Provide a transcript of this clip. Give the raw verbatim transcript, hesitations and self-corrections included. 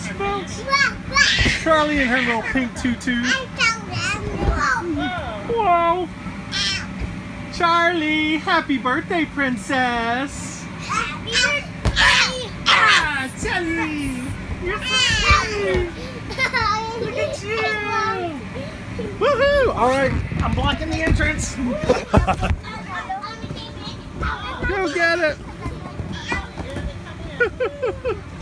smokes. Charlie and her little pink tutu. Whoa. Charlie, happy birthday, princess. Happy birthday. Ah, Charlie. You're so sweet. Look at you. Woohoo. All right, I'm blocking the entrance. Go get it.